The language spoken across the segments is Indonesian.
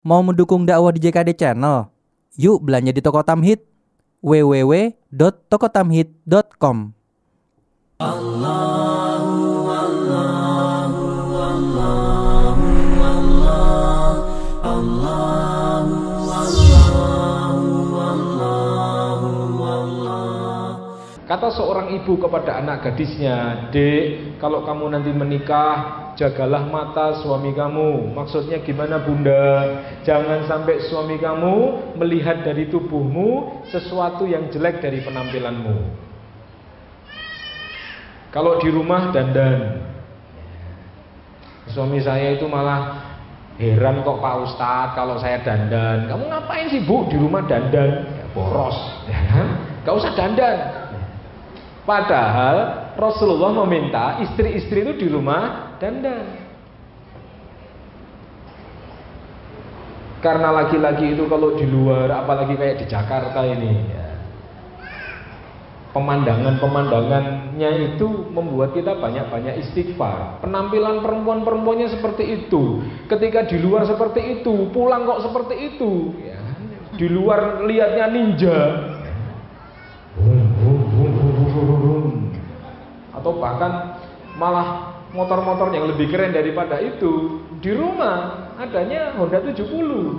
Mau mendukung dakwah di JKD Channel? Yuk belanja di Toko Tamhid www.tokotamhid.com. Kata seorang ibu kepada anak gadisnya, "Dek, kalau kamu nanti menikah, jagalah mata suami kamu." Maksudnya gimana bunda? Jangan sampai suami kamu melihat dari tubuhmu sesuatu yang jelek dari penampilanmu. Kalau di rumah dandan, suami saya itu malah heran kok Pak Ustadz kalau saya dandan. Kamu ngapain sih Bu di rumah dandan? Ya, boros, ya kan? Gak usah dandan. Padahal Rasulullah meminta istri-istri itu di rumah dandan. Karena laki-laki itu kalau di luar, apalagi kayak di Jakarta ini, ya, pemandangan-pemandangannya itu membuat kita banyak-banyak istighfar. Penampilan perempuan-perempuannya seperti itu. Ketika di luar seperti itu, pulang kok seperti itu, ya. Di luar lihatnya ninja, atau bahkan malah motor-motor yang lebih keren daripada itu. Di rumah adanya Honda 70.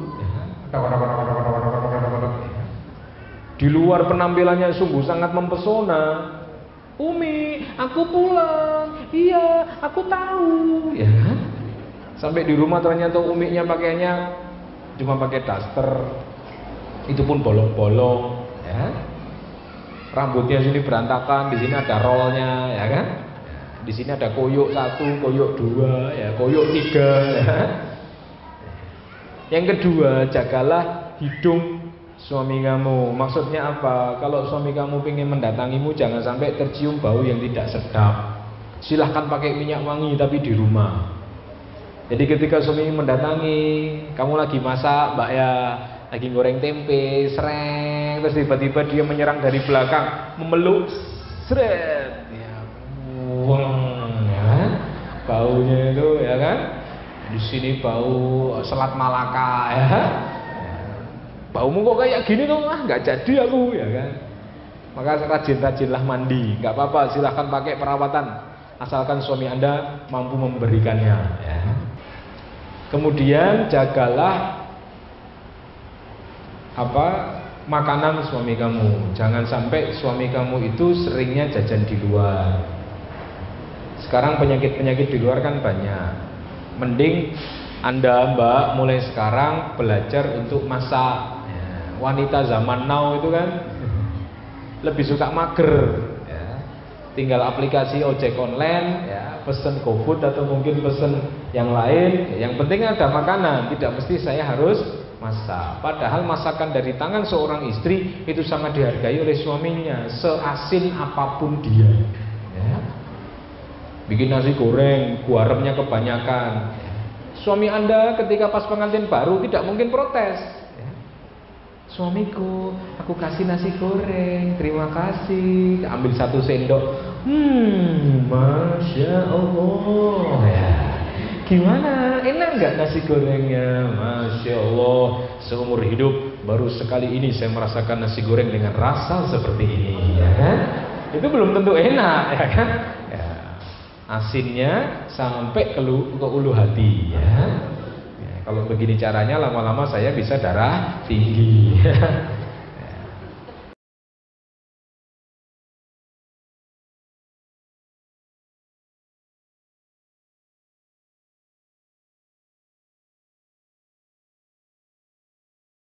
Di luar penampilannya sungguh sangat mempesona. "Umi, aku pulang. Iya, aku tahu." Ya kan? Sampai di rumah ternyata uminya pakaiannya cuma pakai daster. Itu pun bolong-bolong, ya. Rambutnya sini berantakan, di sini ada rollnya, ya kan? Di sini ada koyok 1, koyok 2, ya, koyok 3. Ya. Yang kedua, jagalah hidung suami kamu. Maksudnya apa? Kalau suami kamu ingin mendatangimu, jangan sampai tercium bau yang tidak sedap. Silahkan pakai minyak wangi tapi di rumah. Jadi ketika suami mendatangi, kamu lagi masak, Mbak ya, lagi goreng tempe, sereng, terus tiba-tiba dia menyerang dari belakang, memeluk, seret, ya, ya kan? Baunya itu, ya kan? Di sini bau selat Malaka, ya. Baumu kok kayak gini tuh, nggak jadi aku, ya kan? Maka rajin-rajinlah mandi, nggak apa-apa, silahkan pakai perawatan, asalkan suami Anda mampu memberikannya. Ya. Kemudian jagalah makanan suami kamu. Jangan sampai suami kamu itu seringnya jajan di luar. Sekarang penyakit-penyakit di luar kan banyak. Mending Anda Mbak mulai sekarang belajar untuk masak. Ya, wanita zaman now itu kan lebih suka mager, ya. Tinggal aplikasi ojek online, ya, pesen GoFood atau mungkin pesen yang lain. Yang penting ada makanan, tidak mesti saya harus masak. Padahal masakan dari tangan seorang istri itu sangat dihargai oleh suaminya, seasin apapun dia, ya. Bikin nasi goreng, garamnya kebanyakan, suami Anda ketika pas pengantin baru tidak mungkin protes, ya. "Suamiku, aku kasih nasi goreng, terima kasih." Ambil 1 sendok, Masya Allah, ya. "Gimana? Enak nggak nasi gorengnya?" "Masya Allah, seumur hidup baru sekali ini saya merasakan nasi goreng dengan rasa seperti ini." Ya kan? Itu belum tentu enak, ya kan? Ya. Asinnya sampai ke ulu hati, ya. Ya, kalau begini caranya lama-lama saya bisa darah tinggi.